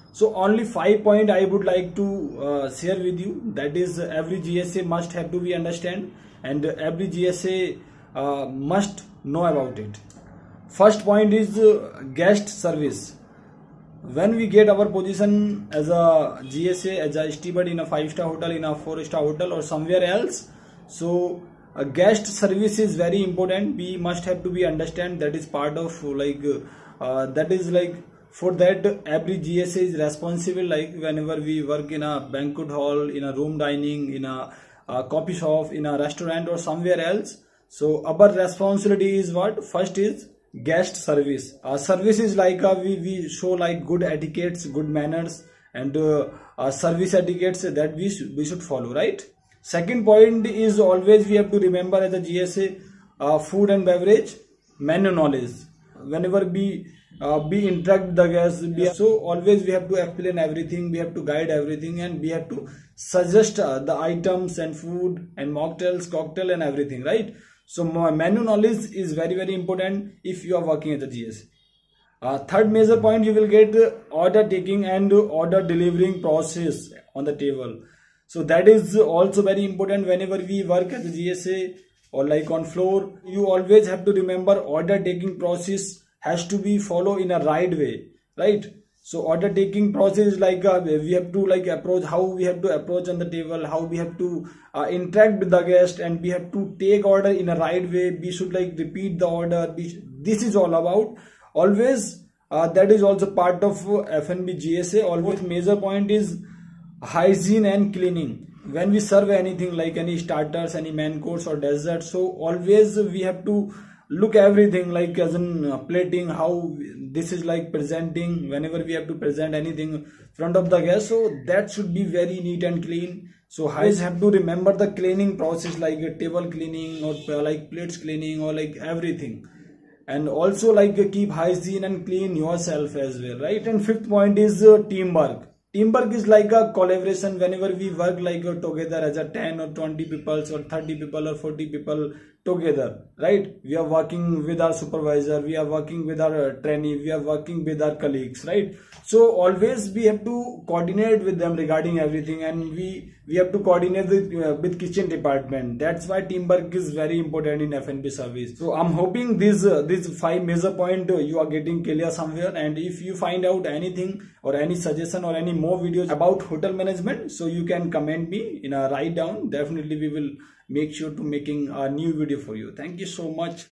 So only 5 points I would like to share with you. That is, every GSA must have to be understand, and every GSA must know about it. First point is guest service. When we get our position as a GSA, as a steward in a 5-star hotel, in a 4-star hotel, or somewhere else, so a guest service is very important. We must have to be understand that is part of that is like, for that every GSA is responsible. Like whenever we work in a banquet hall, in a room dining, in a coffee shop, in a restaurant, or somewhere else, so our responsibility is what? First is guest service. Service is like we show like good etiquettes, good manners, and service etiquettes that we should follow, right? Second point is, always we have to remember as a GSA, food and beverage menu knowledge. Whenever we interact with the guests, so always we have to explain everything, we have to guide everything, and we have to suggest the items and food and mocktails, cocktail, and everything, right? So menu knowledge is very, very important if you are working as a GSA. Third major point, you will get order taking and order delivering process on the table. So that is also very important. Whenever we work as a GSA or like on floor, you always have to remember order taking process has to be followed in a right way, right? So order taking process is like we have to like approach, how we have to approach on the table, how we have to interact with the guest, and we have to take order in a right way. We should like repeat the order. This is all about always. That is also part of F&B GSA. Always major point is hygiene and cleaning. When we serve anything like any starters, any main course or dessert, so always we have to look everything like as in plating, how this is like presenting. Whenever we have to present anything in front of the guest, so that should be very neat and clean. So always have to remember the cleaning process, like table cleaning or like plates cleaning or like everything. And also like keep hygiene and clean yourself as well, right? And fifth point is teamwork. Teamwork is like a collaboration. Whenever we work like together as a 10 or 20 people or 30 people or 40 people together, right? We are working with our supervisor, we are working with our trainee, we are working with our colleagues, right? So always we have to coordinate with them regarding everything, and we have to coordinate with kitchen department. That's why teamwork is very important in F&B service. So I'm hoping these 5 major points you are getting clear somewhere. And if you find out anything or any suggestion or any more videos about hotel management, so you can comment me in a write down. Definitely we will make sure to making a new video for you. Thank you so much.